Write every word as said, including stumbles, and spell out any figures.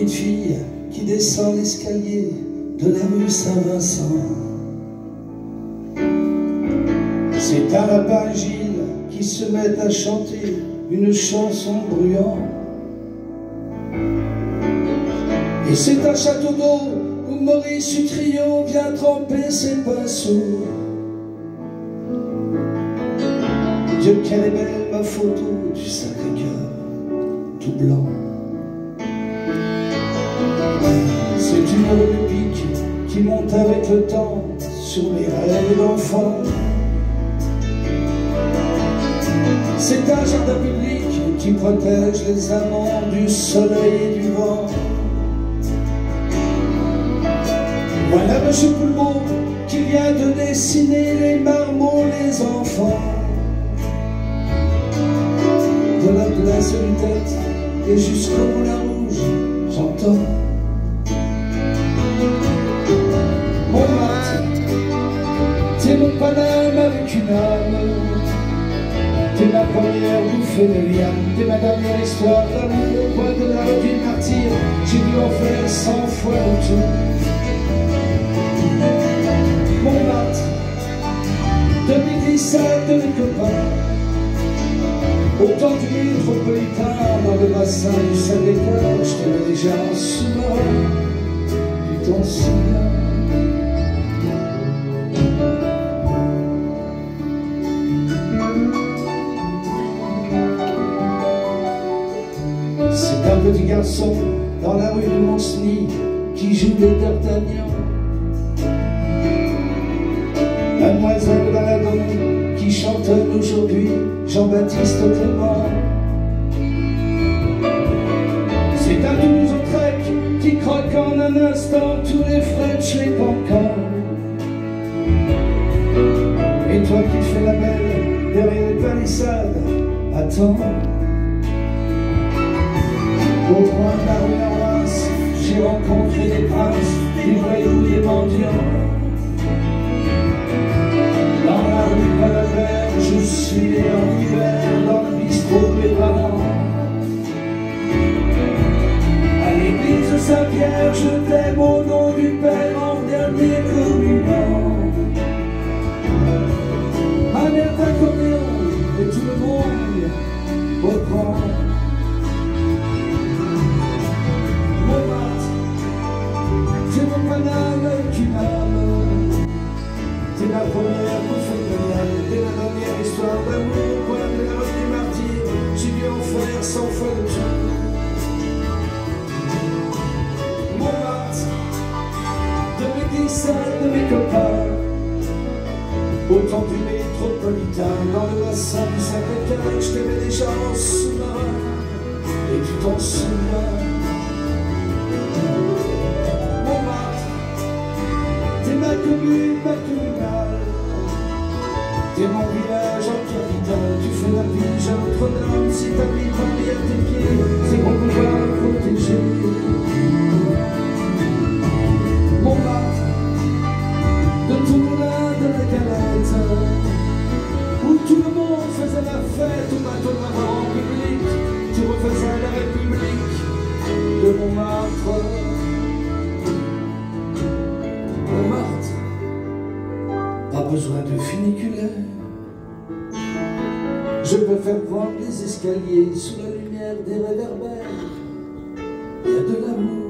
petite fille qui descend l'escalier de la rue Saint-Vincent. C'est un lapin Gilles qui se met à chanter une chanson bruyante. Et c'est un château d'eau où Maurice Utrillo vient tremper ses pinceaux. Dieu, qu'elle est belle ma photo du Sacré-Cœur, tout blanc. C'est une eau de pique qui monte avec le temps sur mes rêves d'enfant. C'est un jardin public qui protège les amants du soleil et du vent. Voilà Monsieur Poulbeau qui vient de dessiner les marmots, les enfants. De la place du Tête et jusqu'au Moulin Rouge, j'entends Montmartre, t'es mon Paname avec une âme. T'es ma première bouffée de liane, t'es ma dernière histoire d'amour au coin de la rue du Martyr. J'ai dû en faire cent fois le tour. Montmartre, deux mille dix-sept de mes copains, au temps du métropolitain, dans le bassin du Sacré-Cœur, je t'aimais déjà en sous-marin, tu t'en souviens? C'est un petit garçon dans la rue de Monceny qui joue les d'Artagnan. Mademoiselle Baladon qui chantonne aujourd'hui Jean-Baptiste Clément. C'est un Toulouse-Lautrec qui croque en un instant tous les French, les cancans. Et toi qui te fais la belle derrière les palissades, attends. Au coin de la rue Arras, j'ai rencontré des princes, des voyous, des mendiants. Dans la rue Palavert, je suis né en hiver, dans le bistrot des parents. À l'église Saint-Pierre, je t'aime au nom du Père en dernier communion. Ma mère d'accordéon et tout le monde reprend. C'est mon Paname avec une âme. T'es ma première bouffée de liane, t'es la dernière histoire d'amour au coin de la rue des Martyrs. J'ai dû en faire cent fois le tour. Montmartre, deux mille dix-sept de mes copains, au temps du métropolitain, dans le bassin du Sacré-Cœur, je t'aimais déjà en sous-marin, et tu t'en souviens? T'es ma commune, ma communale, t'es mon village en capitale. Tu fais la pige à Notre-Dame, si ta vie Paris à tes pieds, c'est qu'on peut pas la protéger. Montmartre, de tout le moulin de la Galette, où tout le monde faisait la fête au bateau de la mort en public. Tu refaisais la République de Montmartre. Pas besoin de funiculaire, je peux faire prendre les escaliers sous la lumière des réverbères. Il y a de l'amour.